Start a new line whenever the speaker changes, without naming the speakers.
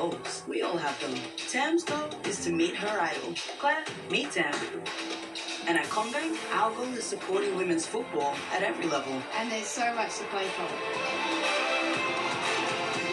goals. We all have them. Tam's goal is to meet her idol. Claire, meet Tam. And at Commonwealth Bank, our goal is supporting women's football at every level.
And there's so much to play for.